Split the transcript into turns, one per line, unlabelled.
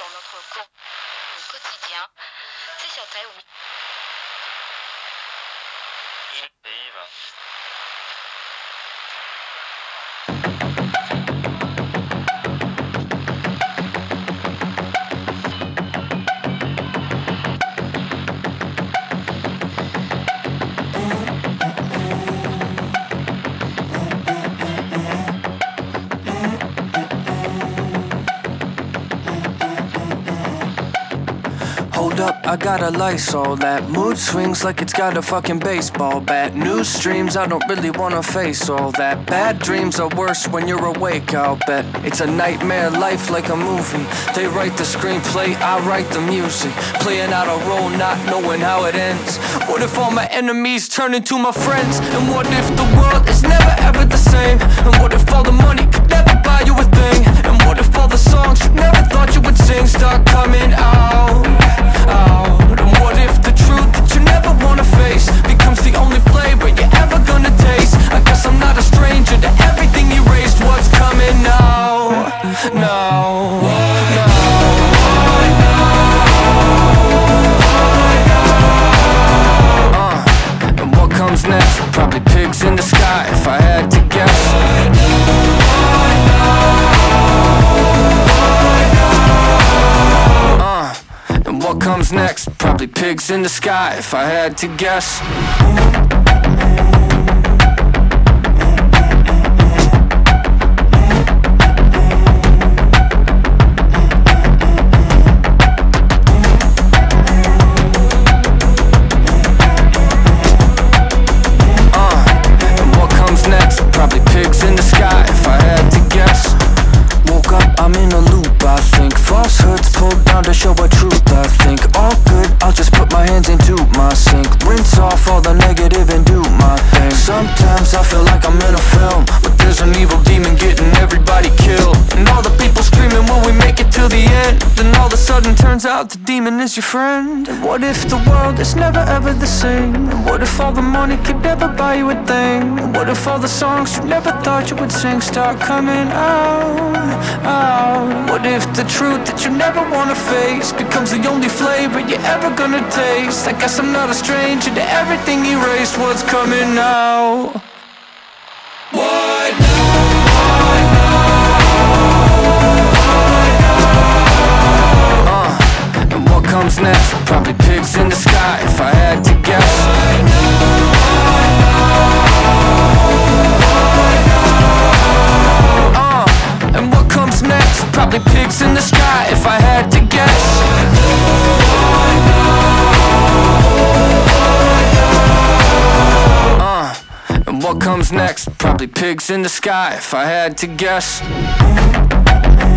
dans notre quotidien. C'est sur Terre, oui.
Hold up, I got a Lysol. That mood swings like it's got a fucking baseball bat. News streams, I don't really wanna face all that. Bad dreams are worse when you're awake, I'll bet. It's a nightmare life like a movie. They write the screenplay, I write the music. Playing out a role, not knowing how it ends. What if all my enemies turn into my friends? And what if the world is never ever the same? And what if all the money could never buy you a thing? And what if all the songs you never thought you would sing start coming out? And what if the truth that you never wanna face becomes the only flavor you're ever gonna taste? I guess I'm not a stranger to everything erased. What's coming now? No. And what comes next? Probably pigs in the sky if I had to guess. What comes next? Probably pigs in the sky if I had to guess. And what comes next? Probably pigs in the sky if I had to guess. Woke up, I'm in a loop, I think. Falsehoods pulled down to show a truth, I think. All good, I'll just put my hands into my sink. Rinse off all the negative and do my thing. Sometimes I feel like I'm in a film, but there's an evil demon getting everybody killed. And all the people screaming, will we make it till the end? Then all of a sudden turns out the demon is your friend. And what if the world is never ever the same? And what if all the money could never buy you a thing? And what if all the songs you never thought you would sing start coming out? What if the truth that you never wanna face becomes the only flavor you're ever gonna taste? I guess I'm not a stranger to everything erased. What's coming now? What and what comes next? Probably pigs in the sky if I had to guess. And what comes next? Probably pigs in the sky if I had to guess. And what comes next? Probably pigs in the sky if I had to guess.